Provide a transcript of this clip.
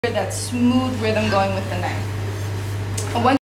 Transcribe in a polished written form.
that smooth rhythm going with the knife. And once